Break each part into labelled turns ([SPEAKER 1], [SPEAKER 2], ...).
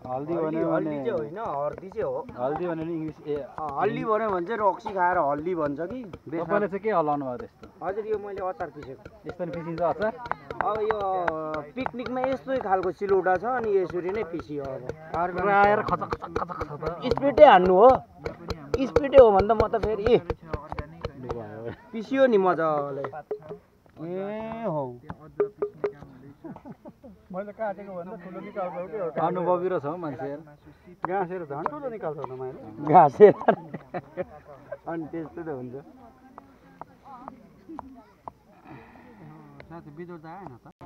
[SPEAKER 1] हल्दी भन्यो
[SPEAKER 2] हल्दी चाहिँ होइन हर्दी चाहिँ हो
[SPEAKER 1] हल्दी भन्यो भने इङ्ग्लिस
[SPEAKER 2] हल्दी भन्यो भने चाहिँ रक्सी खाएर हल्दी भन्छ कि
[SPEAKER 1] तपाईँले चाहिँ के हल्लाउनु भयो त्यस्तो
[SPEAKER 2] हजुर यो मैले अचार पिसेको
[SPEAKER 1] यस्तो पिसिन्छ अचार
[SPEAKER 2] अब यो पिकनिकमा यस्तै खालको सिलौटा छ अनि यसरी नै पिसियो अब
[SPEAKER 1] आएर खचक
[SPEAKER 2] स्पिडै हान्नु हो स्पिडै हो भने त म त फेरि पिसियो नि मजाले ए हौ
[SPEAKER 1] मैले काटेको भन्दा ठुलो निकाल्छौ कि अनुभवी र छ मान्छेहरू गाँसेर झन् ठुलो निकाल्छौ न मैले
[SPEAKER 2] घाँसेर अनि त्यस्तो त हुन्छ
[SPEAKER 1] साथी बिजोड त आएन त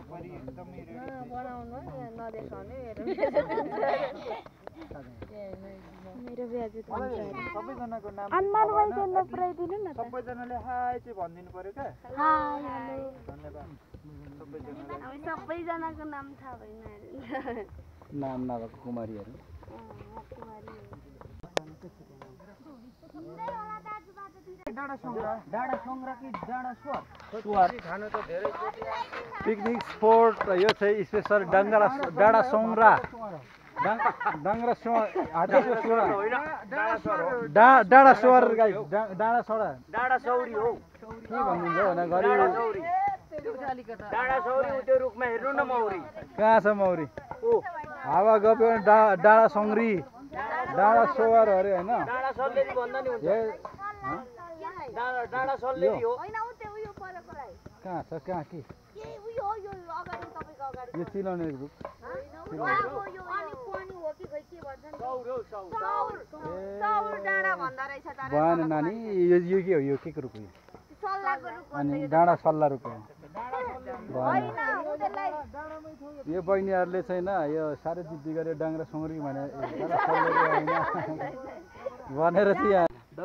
[SPEAKER 3] मेरो ब्याज
[SPEAKER 1] सबैजनाको नाम
[SPEAKER 3] अन्नार भाइले पुऱ्याइदिनु न त
[SPEAKER 1] सबैजनाले हाई चाहिँ भनिदिनु पर्यो क्या
[SPEAKER 3] हाय हेलो
[SPEAKER 1] धन्यवाद
[SPEAKER 3] हामी सबैजनाको नाम थाहा भएन
[SPEAKER 1] नाम नभएको कुमारीहरू पिकनिक स्पोट यो चाहिँ स्पेसल डाँडा सौरा डाँडा सोर गाई डाँडा सौरा
[SPEAKER 2] डाँडा सौरी हो
[SPEAKER 1] के भन्नुहुन्छ भने गरी
[SPEAKER 2] डाँडा सौरी त्यो रुखमा हेर्नु न मौरी
[SPEAKER 1] कहाँ छ मौरी
[SPEAKER 2] ओ
[SPEAKER 1] हावा गयो भने डाँडा सङ्ग्री डाँडा सोवर अरे होइन
[SPEAKER 2] डाँडा सल्लेरी भन्दा नि हुन्छ डाँडा सल्लेरी हो
[SPEAKER 3] हैन उ त्यो उयो परको राई
[SPEAKER 1] कहाँ छ कहाँ के
[SPEAKER 3] के उयो हो यो अगाडि तपाईको अगाडि
[SPEAKER 1] यो चिलाउने ग्रुप
[SPEAKER 3] यो अनि पानी हो कि खै के भन्छन् सौर डाँडा भन्दा रहेछ तर
[SPEAKER 1] भएन नानी यो के हो यो के रूप हो
[SPEAKER 3] सल्लाको रुख
[SPEAKER 1] अनि डाँडा सल्ला रूप हो भएन
[SPEAKER 3] हैन उनीहरुलाई
[SPEAKER 1] यो बहिनीहरूले चाहिँ न यो साह्रै जिद्दी गरे डाङ्ग्रा सङ्ग्री भने डाँडा सल्लेरी होइन भनेर चाहिँ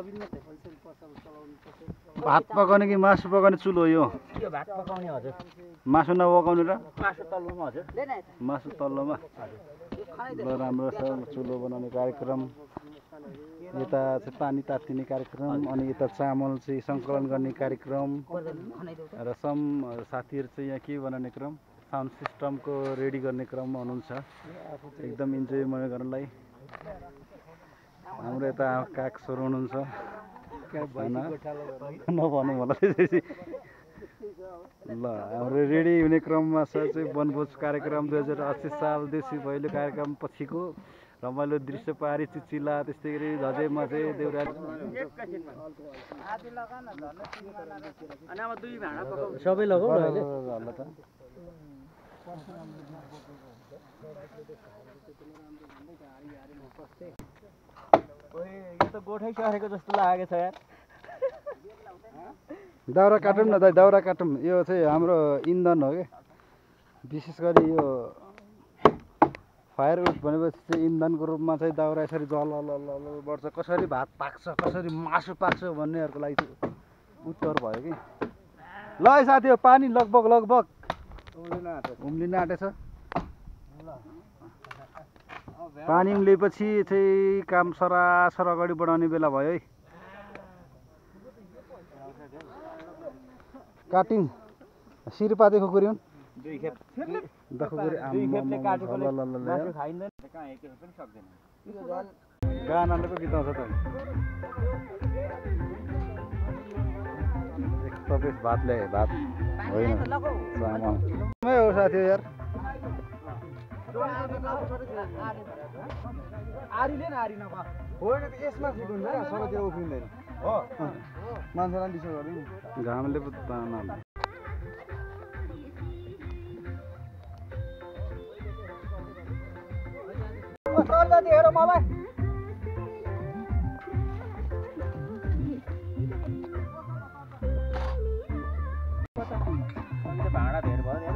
[SPEAKER 1] भात पकाउने कि मासु पकाउने चुलो हो यो
[SPEAKER 2] भात पकाउने हजुर
[SPEAKER 1] मासु नपकाउने र
[SPEAKER 2] मासु तल्लोमा हजुर
[SPEAKER 1] मासु तल्लोमा ल राम्रो छ चुलो बनाउने कार्यक्रम यता चाहिँ पानी तात्तिने कार्यक्रम अनि यता चामल चाहिँ सङ्कलन गर्ने कार्यक्रम र सम साथीहरू चाहिँ यहाँ के बनाउने क्रम साउन्ड सिस्टमको रेडी गर्ने क्रममा हुनुहुन्छ एकदम इन्जोय गर्नलाई हाम्रो यता काग सर हुनुहुन्छ नभनौँ होला त्यसपछि ल हाम्रो रेडी हुने क्रममा छ चाहिँ वनभोज कार्यक्रम 2080 सालदेखि पहिलो कार्यक्रम पछिको रमाइलो दृश्य पारी चिचिला त्यस्तै गरी झझे मझे देउरा
[SPEAKER 2] सबै लगाऊ न अहिले
[SPEAKER 1] ल त
[SPEAKER 2] यो त गोठै सरेको जस्तो लागेको छ यार
[SPEAKER 1] दाउरा काटौँ न दाइ दाउरा काटौँ यो चाहिँ हाम्रो इन्धन हो क्या विशेष गरी यो फायरवुड भनेपछि चाहिँ इन्धनको रूपमा चाहिँ दाउरा यसरी जल बढ्छ कसरी भात पाक्छ कसरी मासु पाक्छ भन्नेहरूको लागि चाहिँ उत्तर भयो कि ल है साथी हो पानी लगभग उम्लिन आँटेछ पानी उम्लेपछि चाहिँ काम सरासर अगाडि बढाउने बेला भयो है काटिङ सिरपाते खुकुरी हुन्
[SPEAKER 2] दुई खेप
[SPEAKER 1] दुई
[SPEAKER 2] काटेकोले मासु खाइँदैन कहाँ एक पनि सक्दैन
[SPEAKER 1] गानाले पो गीत आउँछ त तपाईँ भात ल्याए भात होइन चामल हो साथी यार
[SPEAKER 2] आरीले न आरी नभा
[SPEAKER 1] होइन त यसमा फुट्दैन सबैतिर उफ्रिँदैन हो मान्छेलाई डिसो गर्नु घामले पो तान
[SPEAKER 2] हेर मलाई भाँडा धेर भयो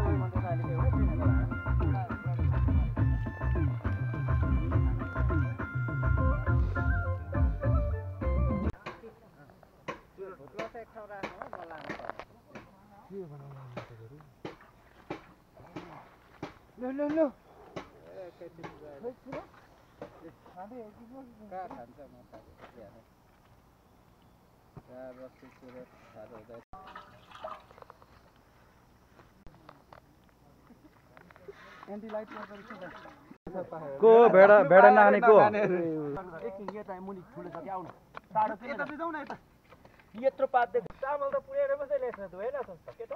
[SPEAKER 1] लो एन्टी लाइट को भेडा भेडा नखाने को
[SPEAKER 2] यत्रो पात देख्छ चामल त पुरेर मात्रै ल्याएछ त होइन सस्तो के त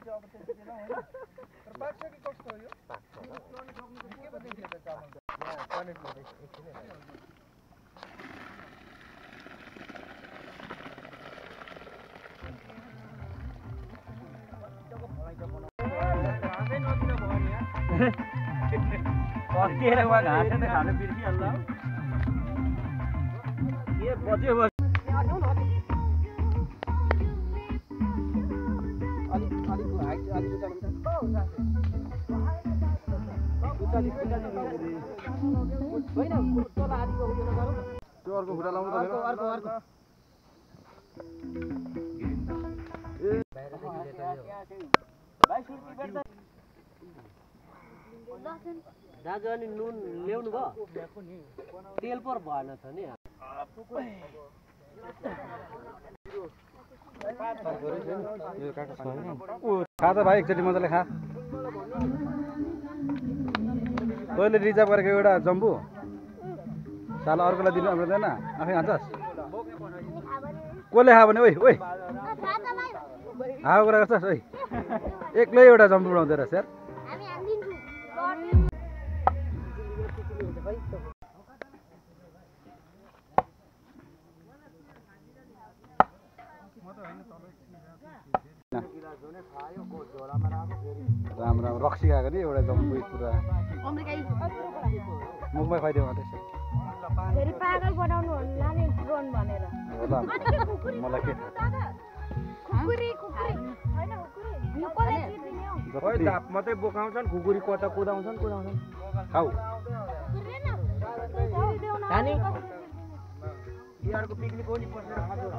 [SPEAKER 1] कतिएर उहाँ घाँस त खानु बिर्सिहाल्ला के बच्यो त्यो अर्को खुट्टा लाउनु
[SPEAKER 2] दाजु अनि नुन ल्याउनु भयो तेल पर भएन छ नि
[SPEAKER 1] खा त भाइ एकचोटि मजाले खा तैँले रिजर्भ गरेको एउटा जम्बू साला अर्कोलाई दिनु पर्दैन आफै खान्छस् कसले खा भने ओइ ओइ हावा कुरा गर्छस् ओइ एक्लै एउटा जम्बू बनाउँदै रहेछ यार राम राम रक्सी खाएको नि एउटा जम्बू पुरा मुखमै खुवाइदियो भने
[SPEAKER 3] फेरि पागल बनाउनु होला नि ड्रोन भनेर
[SPEAKER 1] होला मलाई के
[SPEAKER 3] खुकुरी खुकुरी हैन खुकुरी यो कसले चिर्दिने हो
[SPEAKER 2] खोइ दाप मात्रै बोकाउँछन् खुकुरी कता कुदाउँछन्
[SPEAKER 1] खाऊ
[SPEAKER 2] खाने बिहारको पिकनिक हो नि बसेर खाँदो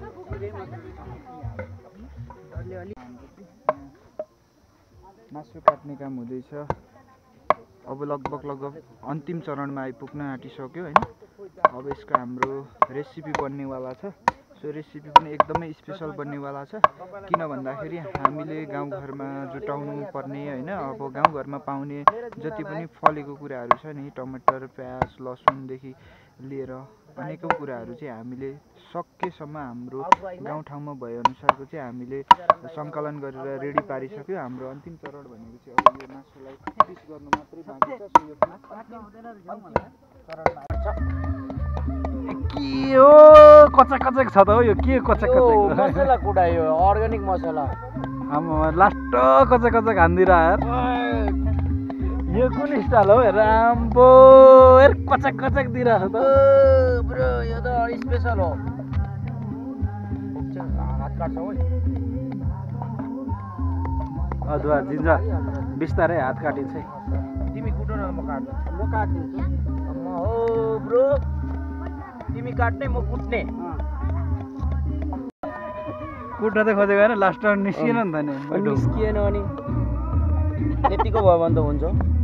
[SPEAKER 4] मासु काट्ने काम हुँदैछ अब लगभग अन्तिम चरणमा आइपुग्न आँटिसक्यो होइन अब यसको हाम्रो रेसिपी बन्नेवाला छ सो रेसिपी पनि एकदमै स्पेसल बन्नेवाला छ किन भन्दाखेरि हामीले गाउँघरमा जुटाउनु पर्ने होइन अब गाउँघरमा पाउने जति पनि फलेको कुराहरू छ नि टमाटर प्याज लसुनदेखि लिएर अनेकौँ कुराहरू चाहिँ हामीले सकेसम्म हाम्रो गाउँठाउँमा भएअनुसारको चाहिँ हामीले सङ्कलन गरेर रेडी पारिसक्यो हाम्रो अन्तिम चरण भनेको चाहिँ अब यो मासुलाई पिस गर्नु मात्रै बाँकी छ सो यो
[SPEAKER 1] के हो कचक कचक छ त हो यो के कचक कचक
[SPEAKER 2] मसला कुटायो अर्ग्यानिक मसला
[SPEAKER 1] लास्ट कचक कचक हान्दिरा यार यो कुन स्टाइल हो राम्बो यार कचक कचक दिइरहेको छ त
[SPEAKER 2] ब्रो यो त स्पेसल हो हात काट्छ हो
[SPEAKER 1] अदुवा जिन्जर बिस्तारै हात काटिन्छ है
[SPEAKER 2] तिमी कुटो न म काट्दिन्छु हो ब्रो तिमी काट्ने म कुट्ने
[SPEAKER 1] कुट्न त खोजेको होइन लास्टमा निस्किएन नि त नि
[SPEAKER 2] निस्किएन अनि यतिको भयो भने त हुन्छ